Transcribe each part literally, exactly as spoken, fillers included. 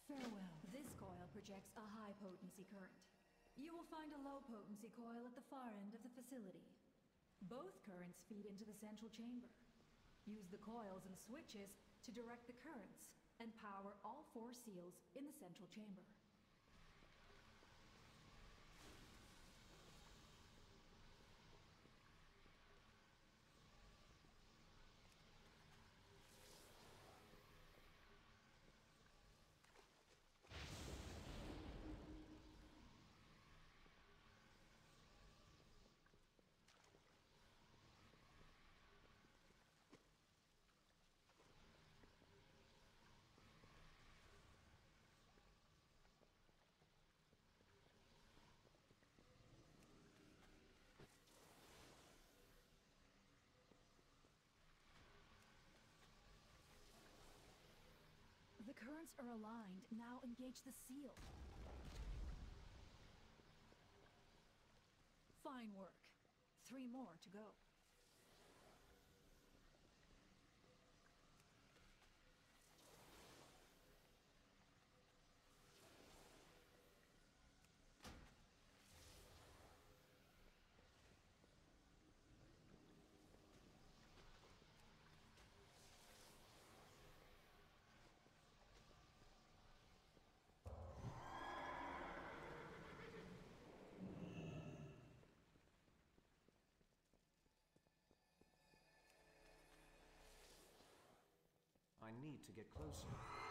Farewell. This coil projects a high-potency current. You will find a low-potency coil at the far end of the facility. Both currents feed into the central chamber. Use the coils and switches to direct the currents and power all four seals in the central chamber. The currents are aligned. Now engage the seal. Fine work. Three more to go. I need to get closer.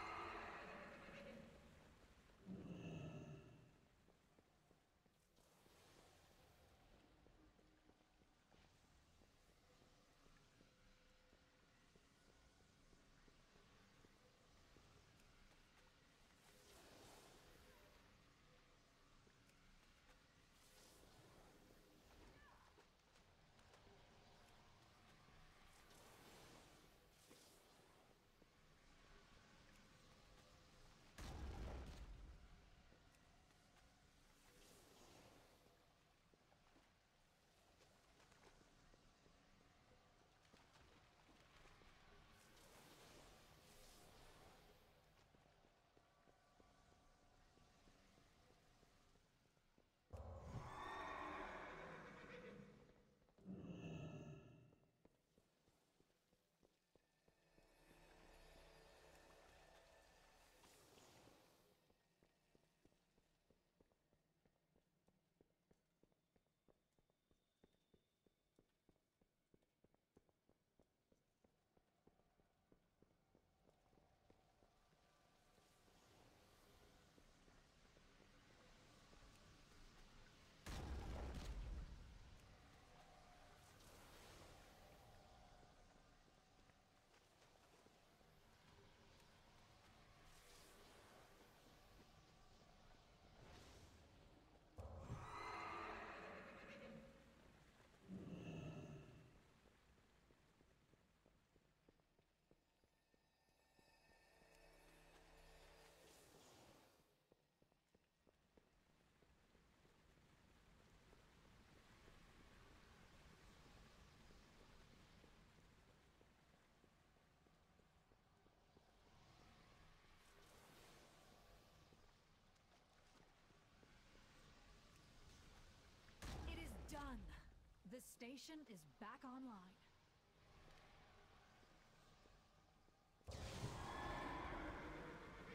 Done! The station is back online.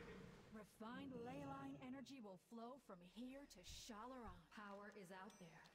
Refined ley line energy will flow from here to Shal'Aran. Power is out there.